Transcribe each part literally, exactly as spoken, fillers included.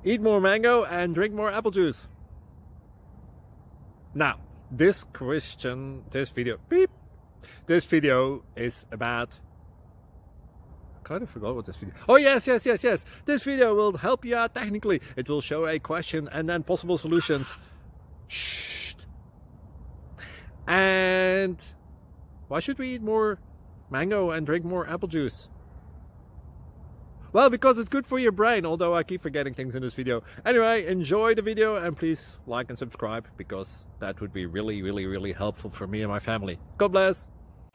Eat more mango and drink more apple juice. Now, this question, this video, beep, this video is about, I kind of forgot what this video, oh yes, yes, yes, yes, this video will help you out technically. It will show a question and then possible solutions. Shh. And why should we eat more mango and drink more apple juice? Well, because it's good for your brain, although I keep forgetting things in this video. Anyway, enjoy the video and please like and subscribe, because that would be really, really, really helpful for me and my family. God bless!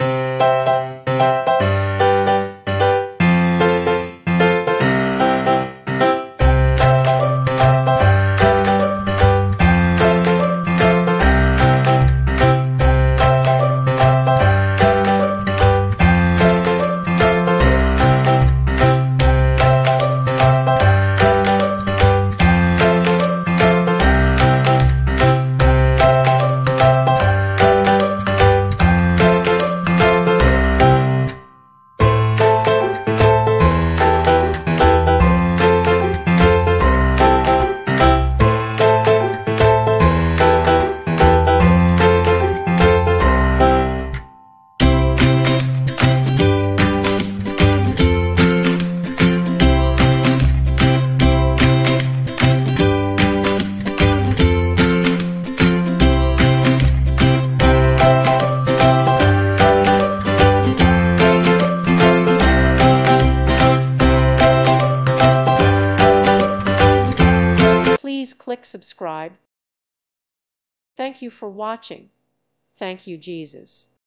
Please click subscribe. Thank you for watching. Thank you, Jesus.